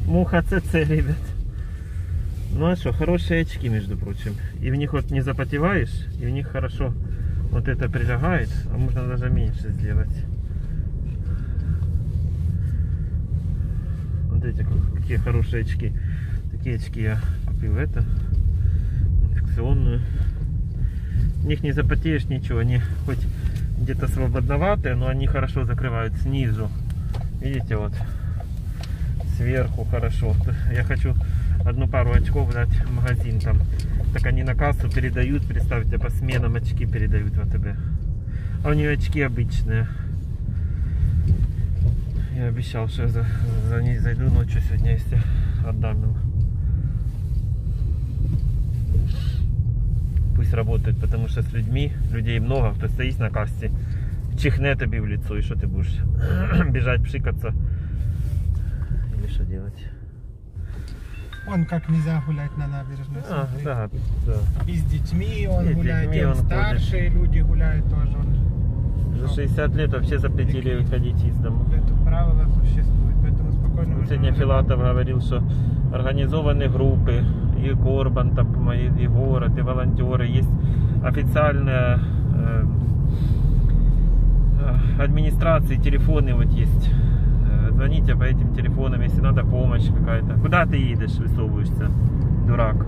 Муха ЦЦ, ребят. Ну а что, хорошие очки, между прочим. И в них вот не запотеваешь, и в них хорошо вот это прилегает, а можно даже меньше сделать. Вот эти какие хорошие очки. Такие очки я купил, это инфекционную. В них не запотеешь ничего, они хоть где-то свободноватые, но они хорошо закрывают снизу. Видите, вот сверху хорошо. Я хочу одну пару очков дать в магазин там. Так они на кассу передают, представьте, по сменам очки передают в АТБ. А у нее очки обычные. Я обещал, что я за ней зайду ночью сегодня, если отдам ему. Пусть работает, потому что с людей много, кто стоит на кассе, чихне тебе в лицо, и что ты будешь бежать, пшикаться или что делать? Он как нельзя гулять на набережной. Да. И с детьми он И с гуляет, детьми и он старшие люди гуляют тоже. За 60 лет вообще запретили выходить из дома. Это правило существует, поэтому спокойно. Сегодня Филатов говорил, что организованные группы, и Корбан, там, и город, и волонтеры, есть официальная администрации, телефоны вот есть. Звоните по этим телефонам, если надо помощь какая-то. Куда ты едешь, высовываешься, дурак?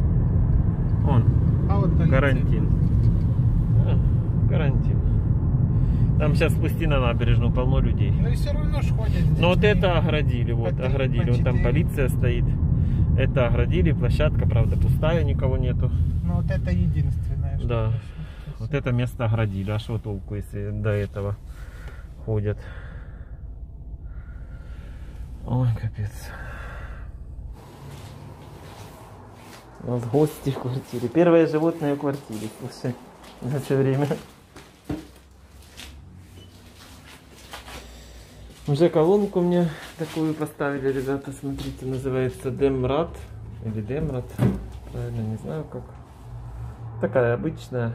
Карантин. Карантин. Там сейчас спусти на набережную, полно людей. Ну и все равно ж ходят. Но вот это оградили, вот оградили. Вон там полиция стоит. Это оградили, площадка, правда, пустая, никого нету. Ну вот это единственное. Да. Вот это место оградили. А что толку, если до этого ходят? Ой, капец. У нас гости в квартире. Первое животное в квартире. Слушай, за все время. Уже колонку мне такую поставили, ребята, смотрите, называется Демрат. Или Демрат. Правильно, не знаю как. Такая обычная.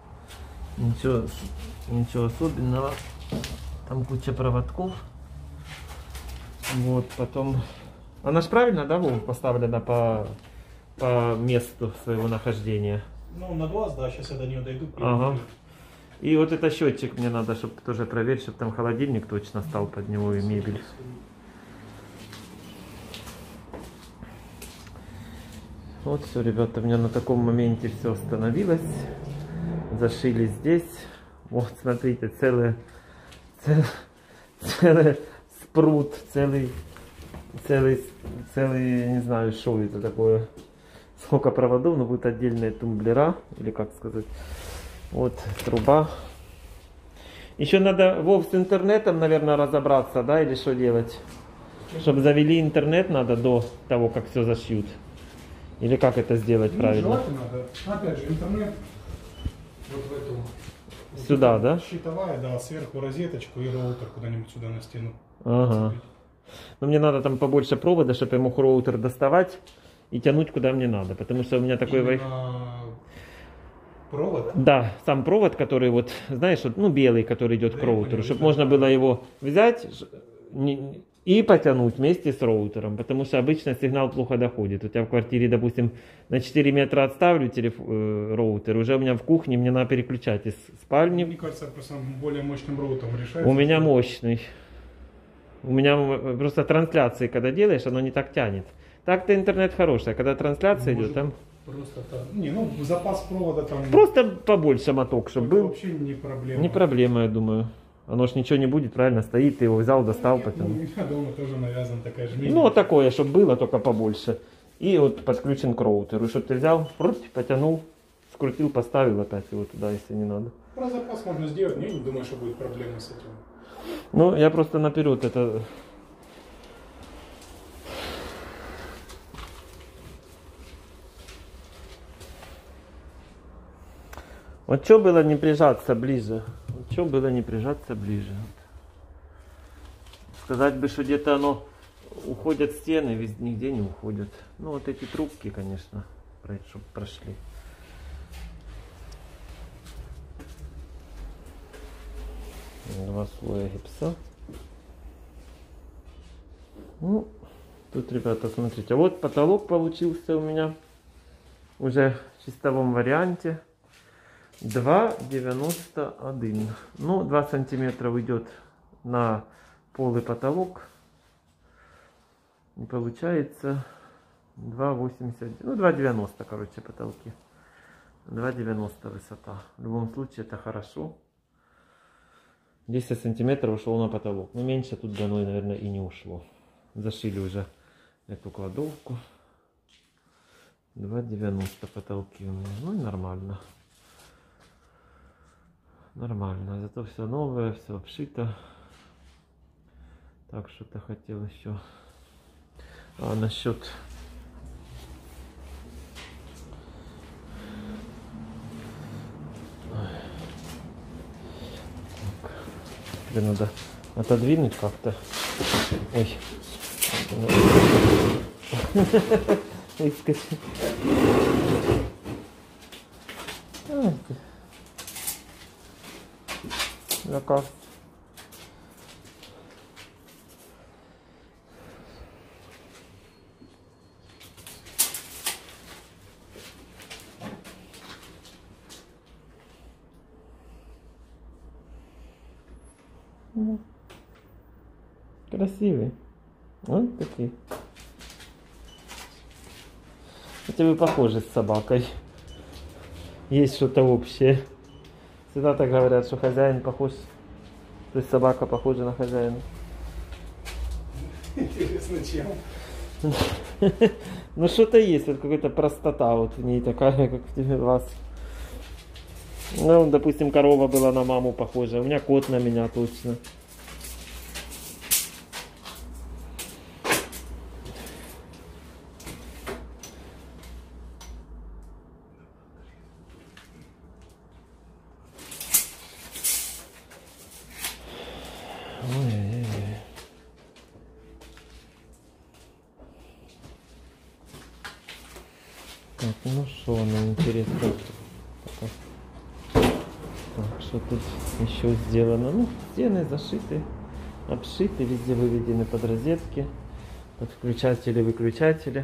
Ничего особенного. Там куча проводков. Вот, потом... Она же правильно, да, Вов, поставлена по месту своего нахождения? Ну, на глаз, да, сейчас я до нее дойду. Ага. И вот это счетчик мне надо, чтобы тоже проверить, чтобы там холодильник точно стал под него и мебель. Вот все, ребята, у меня на таком моменте все остановилось. Зашили здесь. Вот, смотрите, целый спрут, целый, не знаю, что это такое. Сколько проводов, но будут отдельные тумблера, или как сказать. Вот труба. Еще надо, Вов, с интернетом, наверное, разобраться, да, или что делать? Чтобы завели интернет надо до того, как все зашьют. Или как это сделать правильно? Желательно, да. Опять же, интернет вот в эту. Сюда, вот да? Щитовая, да, сверху розеточку и роутер куда-нибудь сюда на стену. Ага. Но мне надо там побольше провода, чтобы я мог роутер доставать и тянуть куда мне надо. Потому что у меня такой провод? Да, сам провод, который вот, знаешь, вот, ну, белый, который идет к роутеру, чтобы можно было его взять и потянуть вместе с роутером, потому что обычно сигнал плохо доходит. У тебя в квартире, допустим, на 4 метра отставлю роутер, уже у меня в кухне, мне надо переключать из спальни. Мне кажется, просто более мощным роутером решается. У меня мощный. У меня просто трансляции, когда делаешь, оно не так тянет. Так-то интернет хороший, а когда трансляция идет, там... Просто так. Не, ну запас провода там... Просто побольше моток, чтобы был. Вообще не проблема. Не проблема, я думаю. Оно ж ничего не будет, правильно, стоит, ты его взял, достал, потом. Ну, у меня дома тоже навязан такая же Ну, вот такое, чтобы было, только побольше. И вот подключен к роутеру. Чтобы ты взял, потянул, скрутил, поставил опять его туда, если не надо. Про запас можно сделать, но я не думаю, что будет проблема с этим. Ну, я просто наперед это... Вот что было не прижаться ближе? Вот что было не прижаться ближе? Сказать бы, что где-то оно уходят стены, нигде не уходят. Ну вот эти трубки, конечно, чтобы прошли. Два слоя гипса. Ну, Тут, ребята, смотрите, вот потолок получился у меня уже в чистовом варианте. 2,91. Ну, 2 сантиметра уйдет на пол и потолок. И получается 2,80, ну 2,90, короче, потолки. 2,90 высота. В любом случае это хорошо. 10 сантиметров ушло на потолок. Но меньше тут длиной, наверное, и не ушло. Зашили уже эту кладовку. 2,90 потолки у меня. Ну и нормально. Нормально. Зато все новое, все обшито. Так, что-то хотел еще. А насчет... Тебе надо отодвинуть как-то. Ой. Выскочи. Заказ. Красивый. Вот такие. Хотя вы похожи с собакой. Есть что-то общее. Всегда так говорят, что хозяин похож. То есть собака похожа на хозяина. Интересно, чем? Ну что-то есть, вот какая-то простота вот в ней такая, как в вас. Ну, допустим, корова была на маму похожа, у меня кот на меня точно. Ой-ой-ой. Так, ну что оно интересно. Так, что тут еще сделано? Ну, стены зашиты, обшиты, везде выведены под розетки, под включатели, выключатели.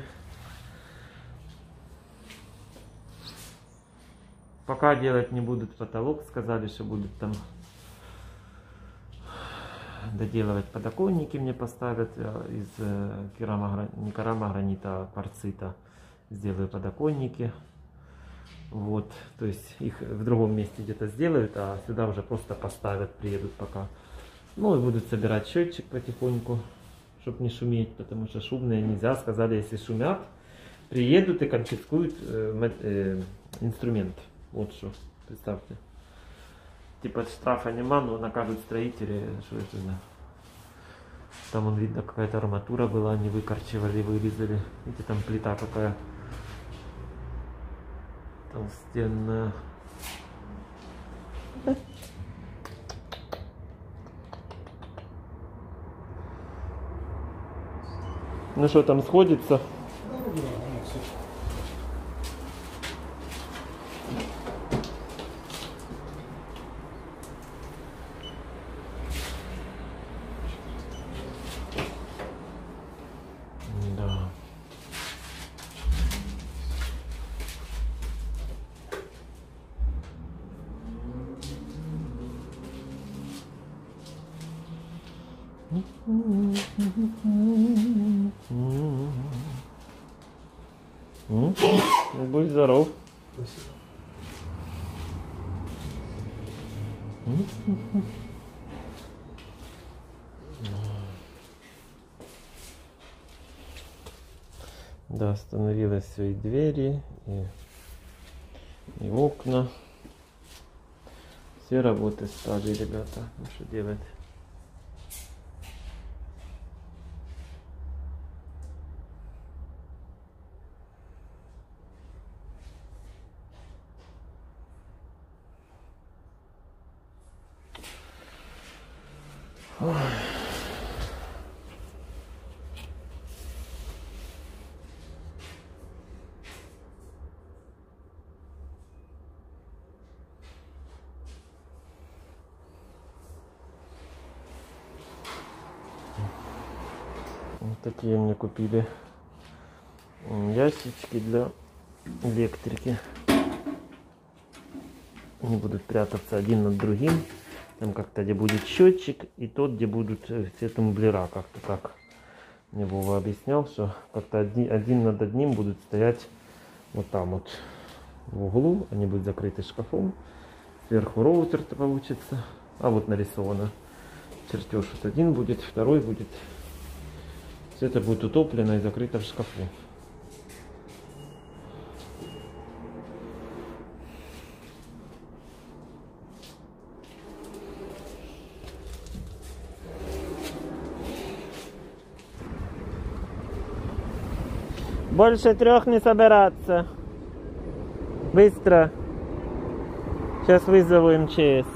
Пока делать не будут потолок, сказали, что будут там доделывать подоконники, мне поставят из не керамогранита, а кварцита. Сделаю подоконники. Вот, то есть их в другом месте где-то сделают, а сюда уже просто поставят, приедут пока. Ну и будут собирать счетчик потихоньку, чтобы не шуметь, потому что шумные нельзя. Сказали, если шумят, приедут и конфискуют инструмент. Вот что, представьте. Типа штрафа нема, но накажут строители, что это за... Там, он видно, какая-то арматура была, они выкорчевали, вырезали. Видите, там плита какая толстенная. Ну что, там сходится? Да. Будь здоров. Спасибо. Да, остановилось все, и двери, и окна. Все работы стали, ребята. Ну что делать? Ой. Вот Такие мне купили ящички для электрики. Они будут прятаться один над другим. Там как-то где будет счетчик и тот, где будут все тумблера. Как-то так мне Вова объяснял, что как-то один над одним будут стоять вот там вот в углу. Они будут закрыты шкафом. Сверху роутер-то получится. А вот нарисовано чертеж. Вот один будет, второй будет. Все это будет утоплено и закрыто в шкафу. Больше 3 не собираться. Быстро. Сейчас вызову МЧС.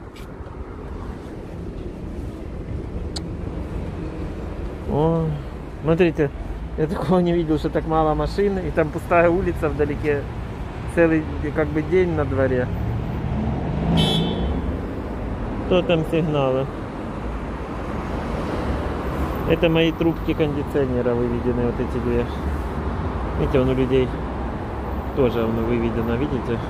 О, смотрите, я такого не видел, что так мало машин. И там пустая улица вдалеке. Целый как бы день на дворе. Кто там сигналы? Это мои трубки кондиционера выведены, вот эти две. Видите, он у людей тоже выведено, видите?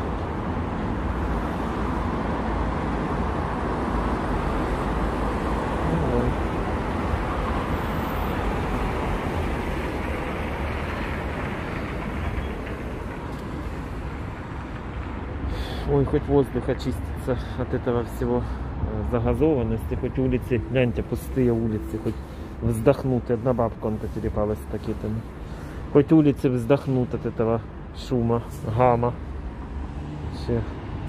Ой, хоть воздух очистится от этого всего загазованности, хоть улицы, гляньте, пустые улицы, хоть вздохнут. Одна бабка он потерепалась с пакетами. Хоть улицы вздохнут от этого шума, гамма. Все.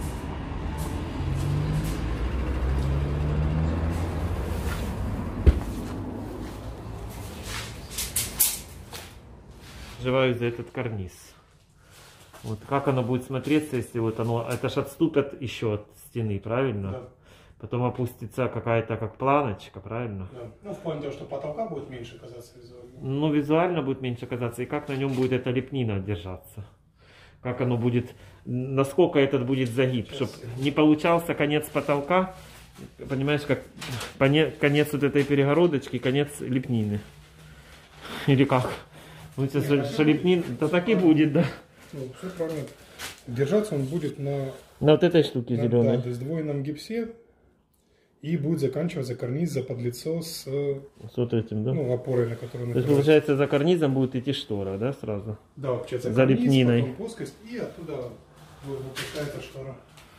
Переживаю за этот карниз. Вот как оно будет смотреться, если вот оно, это ж отступят еще от стены, правильно? Да. Потом опустится какая-то как планочка, правильно? Да. Ну, в плане того, что потолка будет меньше казаться визуально. Ну, визуально будет меньше казаться. И как на нем будет эта лепнина держаться? Как оно будет, насколько этот будет загиб, чтобы не получался конец потолка, понимаешь, как конец вот этой перегородочки, конец лепнины. Или как? Ну, что лепнина, то так и будет, да. Ну, все правильно. Держаться он будет на вот этой штуке зеленой. Да, сдвоенном гипсе. И будет заканчиваться карниз за подлицо с вот этим, да? Ну, опорой, на которую он. То есть, получается, за карнизом будет идти штора, да, сразу? Да, получается, за карниз, лепниной. потом плоскость, и оттуда выпускается штора.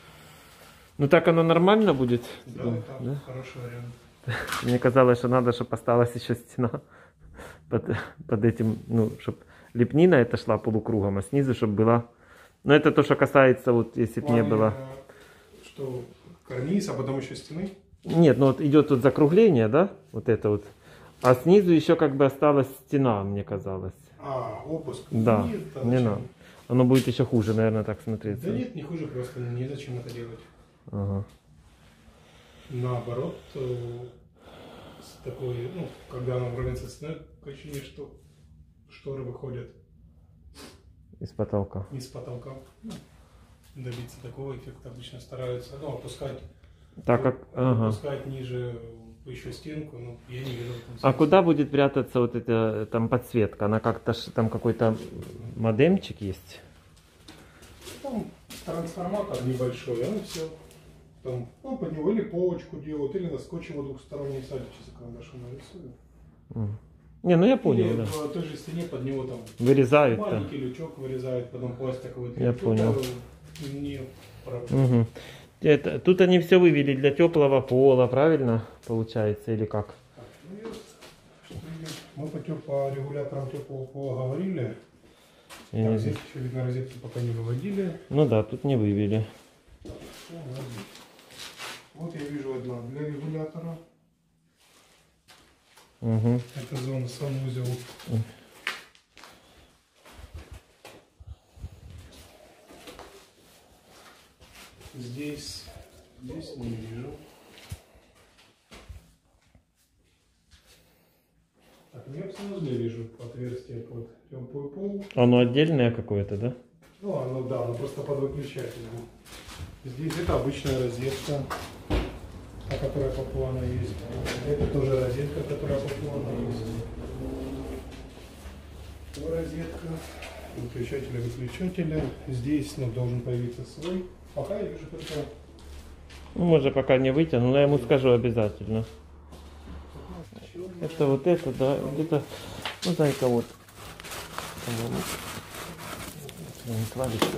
Ну так оно нормально будет? Да, Ну, это да? хороший вариант. Мне казалось, что надо, чтобы осталась еще стена под этим, ну, чтобы лепнина это шла полукругом, а снизу, чтобы была... Но это то, что касается, вот, если бы не было... Что карниз, а потом еще стены? Нет, ну вот идет тут закругление, да, вот это вот. А снизу еще как бы осталась стена, мне казалось. А, опуск. Да, Нет, не надо. Оно будет еще хуже, наверное, так смотреться. Да нет, не хуже, просто незачем это делать. Ага. Наоборот, с такой, ну, когда оно вровень со стеной, ощущение, что шторы выходят Из потолка. не с потолка. Добиться такого эффекта обычно стараются, ну, опускать. Так как, ага. Опускать ниже еще стенку, но я не вижу. А куда будет прятаться вот эта там подсветка? Она как-то там какой-то модемчик есть? Там трансформатор небольшой, а все. Там, ну, под него или полочку делают, или на скотче вот двухсторонний садики за карандашом нарисуют. Не, ну я понял, или да. в той же стене под него там Вырезают маленький лючок вырезают, потом пластиковый. Я понял. Не проблема. Угу. Тут они все вывели для теплого пола, правильно получается, или как? Мы по регуляторам теплого пола говорили. Я Так, не здесь еще, видно, розетки пока не выводили. Ну да, тут не вывели. Вот я вижу одна для регулятора. Угу. Это зона санузел. Здесь не вижу. Так, я в санузле вижу отверстие под теплый пол. Оно отдельное какое-то, да? Ну, оно, да, оно просто под выключателем. Здесь это обычная розетка, та, которая по плану есть. Это тоже розетка, которая по плану есть. розетка, выключателя. Здесь должен появиться свой. Пока я вижу только... Ну, может, пока не вытяну, но я ему скажу обязательно. Это вот это, да, где-то, ну, зайка вот. По-моему. Не клавиша.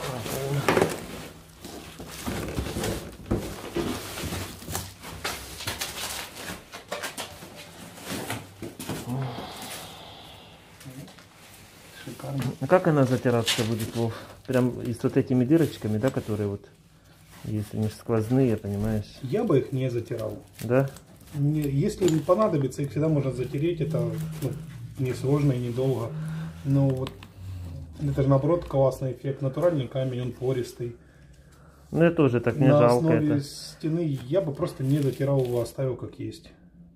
Шикарно. А как она затираться будет, Вов? Прям и с вот этими дырочками, да, которые вот, если не сквозные, понимаешь? Я бы их не затирал. Да? Если не понадобится, их всегда можно затереть. Это несложно и недолго. Но вот это же наоборот классный эффект. Натуральный камень, он пористый. Ну, я тоже так не На жалко основе это. стены я бы просто не затирал его, оставил как есть.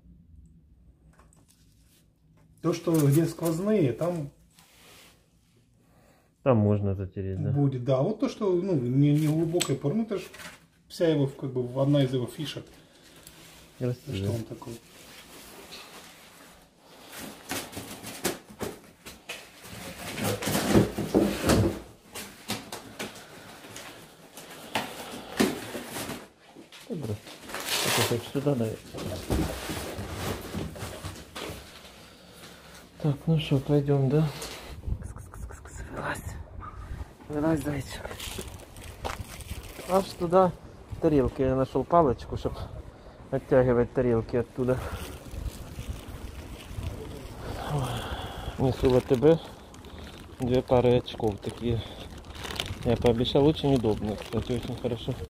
То, что где сквозные, там можно затереть, да. будет, да. Вот то, что не глубокой поры, это же вся его, как бы, одна из его фишек. Красиво. Что он такой? Добро. Это хоть сюда, наверное. Так, ну что, пойдем, да? Вылазь. Вылазь, зайчик. Аж туда тарелки. Я нашел палочку, чтобы оттягивать тарелки оттуда. Несу в АТБ 2 пары очков такие. Я пообещал, очень удобно, кстати, очень хорошо.